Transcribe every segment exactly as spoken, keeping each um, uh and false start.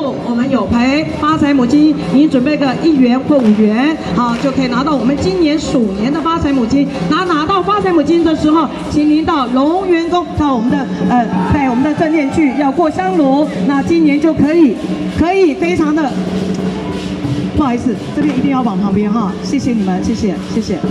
度我们有赔发财母金，您准备个一元或五元，好就可以拿到我们今年鼠年的发财母金。拿拿到发财母金的时候，请您到龙源宫，到我们的呃，在我们的正念具要过香炉，那今年就可以可以非常的。不好意思，这边一定要往旁边哈，谢谢你们，谢谢谢谢。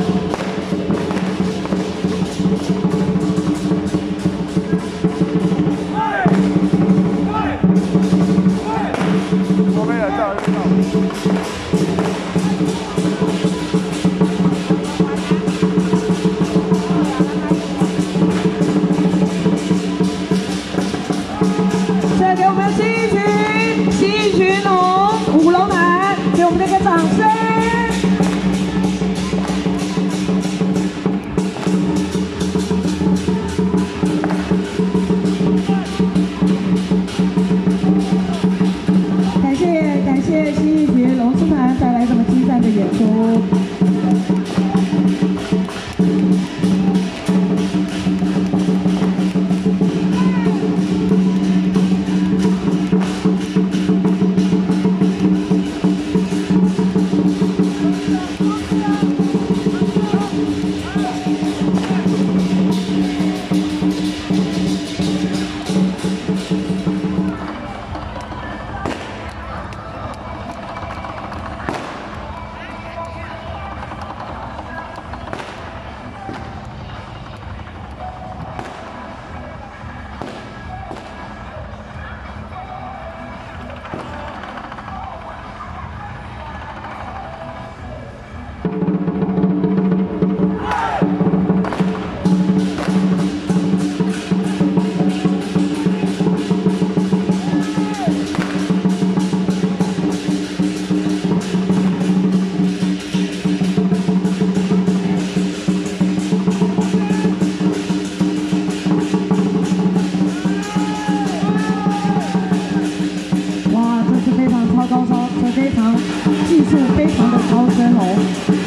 再给我们新一群新一群龙五龙男，给我们的一个掌声。感谢感谢新一群龙狮团带来这么精湛的演出。非常技术非常的高深哦。